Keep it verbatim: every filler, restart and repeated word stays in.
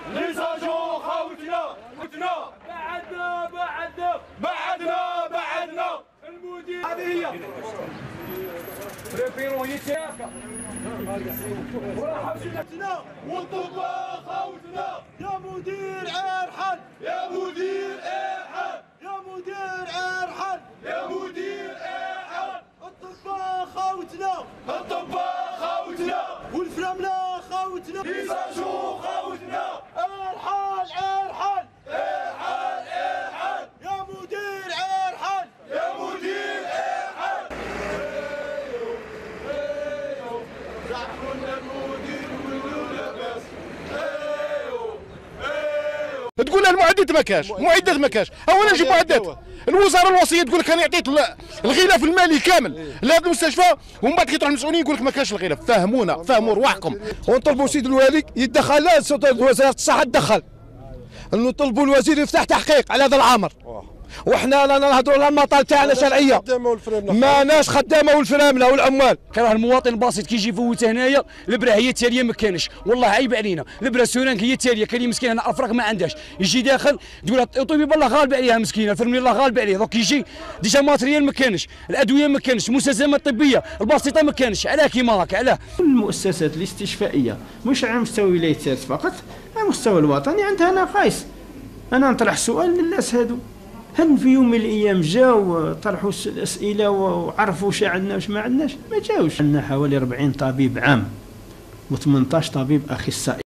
ليساجون خوتنا خوتنا بعدنا بعدنا بعدنا بعدنا المدير هذه هي بريفيرون يتياكا وراح بشدتنا والطباخ خوتنا يا مدير ارحل يا مدير ارحل يا مدير ارحل يا مدير ارحل الطباخ خوتنا الطباخ خوتنا والفرامله خوتنا ليساجون خوتنا ارحل ارحل ارحل ارحل يا مدير ارحل يا مدير ارحل زعفنا المدير ويقولوا لاباس تقول المعدات ما كاش، معدات ما كاش، اولا نجيب معدات. الوزاره الوصيه تقول لك انا عطيت الغلاف المالي كامل لهذا المستشفى، ومن بعد كي تروح المسؤولين يقول لك ما كاش الغلاف. فهمونا، فهموا رواحكم. ونطلبوا سيد الوالي يتدخل، لا وزاره الصحه تدخل، نطلبوا الوزير يفتح تحقيق على هذا الامر. وحنا لا نهضروا على المطال تاعنا شرعيه، ما ناش خدامه والفرامله والعمال. كراه المواطن البسيط كيجي يفوت هنايا البرا هي التاليه ما كانش، والله عيب علينا. البرا سورانك هي التاليه، كاين مسكين هنا افراغ ما عندهاش، يجي داخل تقول الطبيب الله غالب عليها مسكينه، الفرملي الله غالب عليه، دوك يجي ديجا ماتريال ما كانش، الادويه ما كانش، المستلزمات الطبيه البسيطه ما كانش. علاه كيما هكا علاه؟ المؤسسات الاستشفائيه مش على مستوى ولايه سارت فقط، على مستوى الوطني عندها نقائص. انا نطرح سؤال للناس هادو، هل في يوم من الايام جاوا طرحوا الاسئله وعرفوا واش عندنا واش ما عندناش؟ ما جاوش. عندنا حوالي أربعين طبيب عام و ثمانية عشر طبيب اخصائي.